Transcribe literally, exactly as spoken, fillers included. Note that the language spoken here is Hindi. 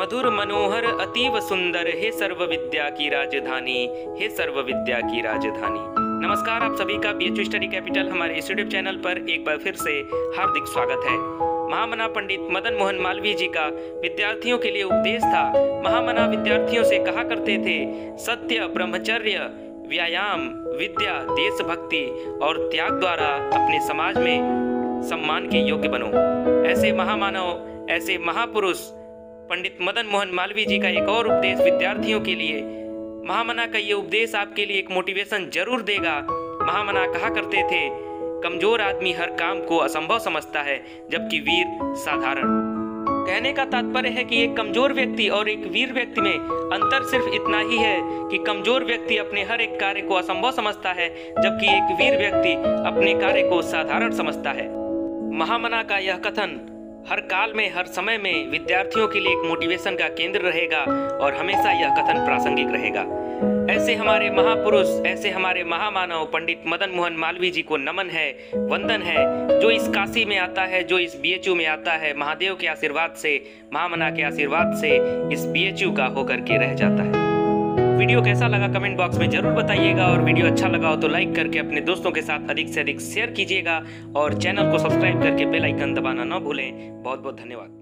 मधुर मनोहर अतीव सुंदर, हे सर्व विद्या की राजधानी, हे सर्व विद्या की राजधानी। नमस्कार, आप सभी का बीएचयू स्टडी कैपिटल हमारे इस यूट्यूब चैनल पर एक बार फिर से हार्दिक स्वागत है। महामना पंडित मदन मोहन मालवीय जी का विद्यार्थियों के लिए उपदेश था। महामना विद्यार्थियों से कहा करते थे, सत्य, ब्रह्मचर्य, व्यायाम, विद्या, देशभक्ति और त्याग द्वारा अपने समाज में सम्मान के योग्य बनो। ऐसे महामानव, ऐसे महापुरुष पंडित मदन मोहन मालवीय जी का एक और उपदेश विद्यार्थियों के लिए। महामना का ये उपदेश आपके लिए एक मोटिवेशन जरूर देगा। महामना कहा करते थे, कमजोर आदमी हर काम को असंभव समझता है, जबकि वीर साधारण। कहने का तात्पर्य है कि एक कमजोर व्यक्ति और एक वीर व्यक्ति में अंतर सिर्फ इतना ही है कि कमजोर व्यक्ति अपने हर एक कार्य को असंभव समझता है, जबकि एक वीर व्यक्ति अपने कार्य को साधारण समझता है। महामना का यह कथन हर काल में, हर समय में विद्यार्थियों के लिए एक मोटिवेशन का केंद्र रहेगा और हमेशा यह कथन प्रासंगिक रहेगा। ऐसे हमारे महापुरुष, ऐसे हमारे महामानव पंडित मदन मोहन मालवीय जी को नमन है, वंदन है। जो इस काशी में आता है, जो इस बीएचयू में आता है, महादेव के आशीर्वाद से, महामना के आशीर्वाद से इस बीएचयू का होकर के रह जाता है। वीडियो कैसा लगा कमेंट बॉक्स में जरूर बताइएगा, और वीडियो अच्छा लगा हो तो लाइक करके अपने दोस्तों के साथ अधिक से अधिक शेयर कीजिएगा और चैनल को सब्सक्राइब करके बेल आइकन दबाना न भूलें। बहुत बहुत धन्यवाद।